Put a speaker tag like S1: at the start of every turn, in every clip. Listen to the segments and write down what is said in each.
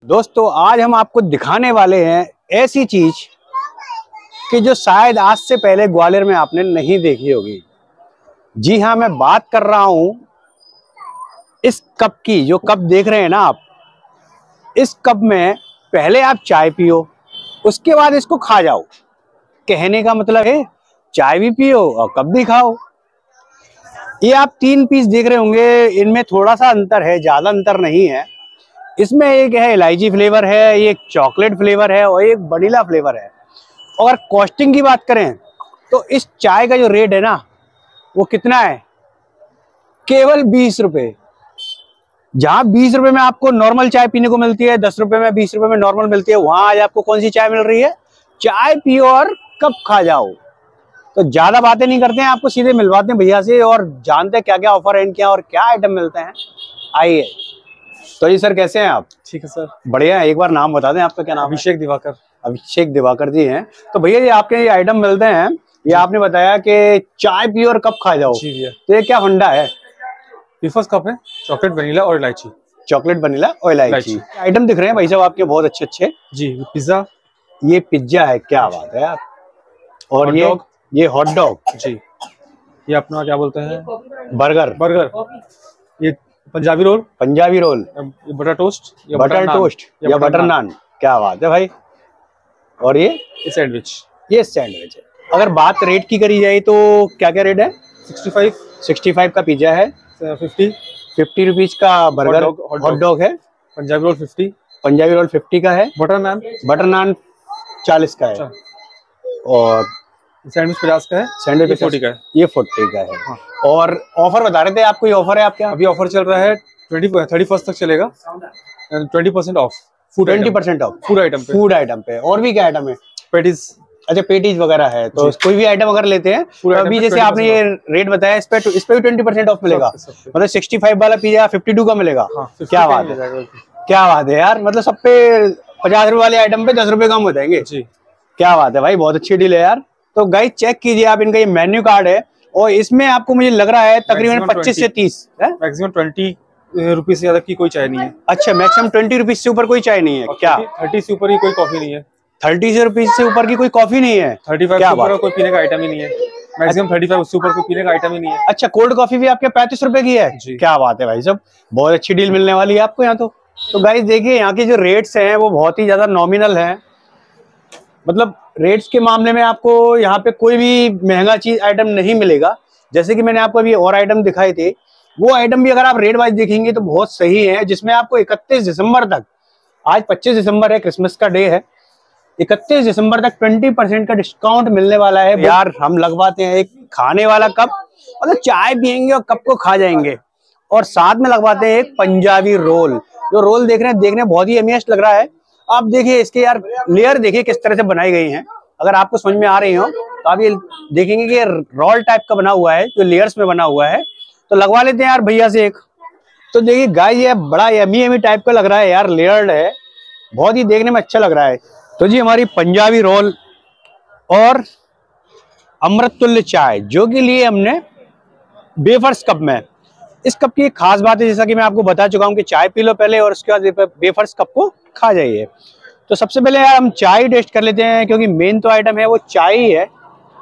S1: दोस्तों आज हम आपको दिखाने वाले हैं ऐसी चीज कि जो शायद आज से पहले ग्वालियर में आपने नहीं देखी होगी। जी हाँ, मैं बात कर रहा हूं इस कप की। जो कप देख रहे हैं ना आप, इस कप में पहले आप चाय पियो, उसके बाद इसको खा जाओ। कहने का मतलब है चाय भी पियो और कप भी खाओ। ये आप 3 पीस देख रहे होंगे, इनमें थोड़ा सा अंतर है, ज्यादा अंतर नहीं है। इसमें एक है इलायची फ्लेवर है, एक चॉकलेट फ्लेवर है और एक वनीला फ्लेवर है। और कॉस्टिंग की बात करें तो इस चाय का जो रेट है ना, वो कितना है, केवल 20 रुपए। जहां 20 रुपए में आपको नॉर्मल चाय पीने को मिलती है, 10 रुपए में 20 रुपए में नॉर्मल मिलती है, वहां आज आपको कौन सी चाय मिल रही है, चाय पियो और कप खा जाओ। तो ज्यादा बातें नहीं करते हैं, आपको सीधे मिलवाते हैं भैया से और जानते हैं क्या क्या ऑफर है इनके और क्या आइटम मिलते हैं। आइए। तो जी सर, कैसे हैं आप?
S2: ठीक है सर,
S1: बढ़िया है। एक बार नाम बता दें, आपका क्या नाम?
S2: अभिषेक दिवाकर।
S1: अभिषेक दिवाकर जी हैं। तो भैया ये आपके ये आइटम मिलते हैं, ये आपने बताया कि चाय पियो और कप खा जाओ।
S2: जी भैया।
S1: तो ये क्या फंडा है?
S2: फर्स्ट कप है चॉकलेट वनीला और इलायची।
S1: चॉकलेट वनीला और इलायची आइटम दिख रहे हैं भाई साहब आपके, बहुत अच्छे अच्छे।
S2: जी, पिज्जा।
S1: ये पिज्जा है, क्या बात है यार। और ये हॉट डॉग।
S2: जी, ये अपना क्या बोलते हैं,
S1: बर्गर।
S2: ये पंजाबी रोल।
S1: ये
S2: बटर टोस्ट
S1: या बटर नान। क्या बात है भाई। और ये
S2: सैंडविच।
S1: ये सैंडविच है। अगर बात रेट की करी जाए तो क्या क्या रेट है? 65 का पिज्जा है, 50 रुपीज का बर्गर हॉट डॉग है,
S2: पंजाबी रोल 50
S1: का है, बटर नान 40 का है और
S2: सैंडविच 50 का है,
S1: सैंडविच
S2: 40 का है,
S1: ये 40 का है। हाँ। और ऑफर बता रहे थे आप, कोई ऑफर है आपके यहाँ?
S2: अभी ऑफर चल रहा है 31 तक चलेगा। 20% ऑफ,
S1: 20% ऑफ फूड आइटम पे। और भी क्या आइटम है?
S2: पेटीज।
S1: अच्छा, पेटीज वगैरह है। तो कोई भी आइटम अगर लेते हैं तो अभी जैसे आपने ये रेट बताया, इस पे भी 20% ऑफ मिलेगा। मतलब 65 वाला पिज्जा 52 का मिलेगा। क्या बात है, क्या बात है यार। मतलब सब पे 50 रुपए वाले आइटम पे 10 रुपए कम हो जाएंगे। क्या बात है भाई, बहुत अच्छी डील है यार। तो गाइस चेक कीजिए आप, इनका ये मेन्यू कार्ड है और इसमें आपको मुझे लग रहा है तकरीबन 25 से 30 है।
S2: मैक्सिमम 20 रुपीज से ज्यादा की कोई चाय नहीं है।
S1: अच्छा, मैक्सिमम 20 रुपीज से ऊपर कोई चाय नहीं है क्या?
S2: 30 से ऊपर की कोई कॉफी नहीं है।
S1: 30 रुपीज से ऊपर की कोई कॉफी नहीं है।
S2: 35 से ऊपर कोई पीने का आइटम ही नहीं है। मैक्सिमम 35 उससे ऊपर कोई पीने का आइटम ही नहीं है।
S1: अच्छा, कोल्ड कॉफी भी आपके 35 रुपए की है? क्या बात है भाई साहब, बहुत अच्छी डील मिलने वाली है आपको यहाँ। तो गाइस देखिए, यहाँ के जो रेट्स हैं वो बहुत ही ज्यादा नॉमिनल हैं। मतलब रेट्स के मामले में आपको यहाँ पे कोई भी महंगा चीज आइटम नहीं मिलेगा। जैसे कि मैंने आपको अभी और आइटम दिखाए थे, वो आइटम भी अगर आप रेट वाइज देखेंगे तो बहुत सही है। जिसमें आपको 31 दिसंबर तक, आज 25 दिसंबर है, क्रिसमस का डे है, 31 दिसंबर तक 20% का डिस्काउंट मिलने वाला है। यार हम लगवाते हैं एक खाने वाला कप, मतलब चाय पियेंगे और कप को खा जाएंगे, और साथ में लगवाते हैं एक पंजाबी रोल। जो रोल देख रहे हैं, देखने बहुत ही अमेजिंग लग रहा है। आप देखिए इसके यार लेयर देखिए किस तरह से बनाई गई हैं। अगर आपको समझ में आ रही हो तो आप ये देखेंगे कि रोल टाइप का बना हुआ है, जो लेयर्स में बना हुआ है। तो लगवा लेते हैं यार भैया से एक। तो देखिए गाइस, ये बड़ा यमी टाइप का लग रहा है यार, लेयर्ड है, बहुत ही देखने में अच्छा लग रहा है। तो जी हमारी पंजाबी रोल और अमृततुल्य चाय जो कि लिए हमने वेफर्स कप में। इस कप की एक खास बात है, जैसा कि मैं आपको बता चुका हूं कि चाय पी लो पहले और उसके बाद वेफर्स कप को खा जाइए। तो सबसे पहले यार हम चाय टेस्ट कर लेते हैं, क्योंकि मेन तो आइटम है वो चाय ही है।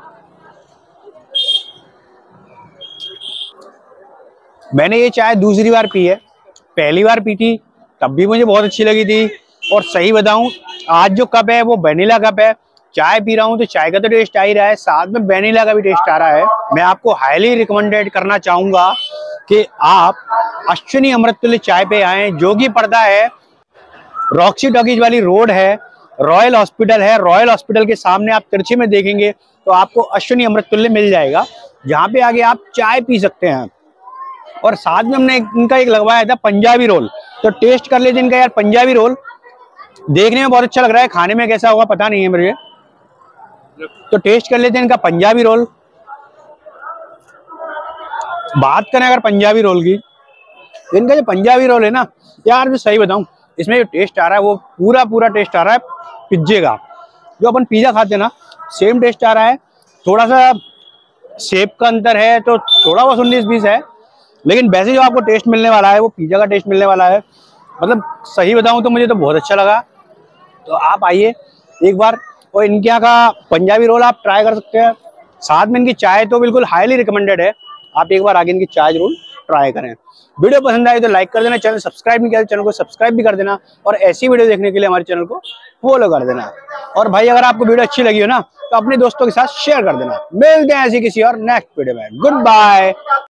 S1: मैंने ये चाय दूसरी बार पी है, पहली बार पी थी तब भी मुझे बहुत अच्छी लगी थी। और सही बताऊं, आज जो कप है वो वेनिला कप है। चाय पी रहा हूं तो चाय का तो टेस्ट आ ही रहा है, साथ में वेनिला का भी टेस्ट आ रहा है। मैं आपको हाईली रिकमेंडेड करना चाहूंगा कि आप अश्विनी अमृततुल्य चाय पे आए, जो कि पड़ता है रॉक्सी टॉकीज वाली रोड है, रॉयल हॉस्पिटल है। रॉयल हॉस्पिटल के सामने आप तिरछे में देखेंगे तो आपको अश्विनी अमृततुल्य मिल जाएगा, जहाँ पे आगे आप चाय पी सकते हैं। और साथ में हमने इनका एक लगवाया था पंजाबी रोल, तो टेस्ट कर लेते इनका यार। पंजाबी रोल देखने में बहुत अच्छा लग रहा है, खाने में कैसा होगा पता नहीं है मुझे। तो टेस्ट कर लेते हैं इनका पंजाबी रोल। बात करें अगर पंजाबी रोल की, तो इनका जो पंजाबी रोल है ना यार, मैं सही बताऊं, इसमें जो टेस्ट आ रहा है वो पूरा टेस्ट आ रहा है पिज्जे का। जो अपन पिज्जा खाते हैं ना, सेम टेस्ट आ रहा है। थोड़ा सा शेप का अंतर है, तो थोड़ा बहुत 19-20 है, लेकिन वैसे जो आपको टेस्ट मिलने वाला है वो पिज्जा का टेस्ट मिलने वाला है। मतलब सही बताऊं तो मुझे तो बहुत अच्छा लगा। तो आप आइए एक बार, और इनके यहाँ का पंजाबी रोल आप ट्राई कर सकते हैं। साथ में इनकी चाय तो बिल्कुल हाईली रिकमेंडेड है। आप एक बार आगे इनकी चाय जरूर ट्राई करें। वीडियो पसंद आई तो लाइक कर देना, चैनल सब्सक्राइब नहीं किया तो चैनल को सब्सक्राइब भी कर देना, और ऐसी वीडियो देखने के लिए हमारे चैनल को फॉलो कर देना। और भाई अगर आपको वीडियो अच्छी लगी हो ना तो अपने दोस्तों के साथ शेयर कर देना। मिलते हैं ऐसी किसी और नेक्स्ट वीडियो में। Good bye.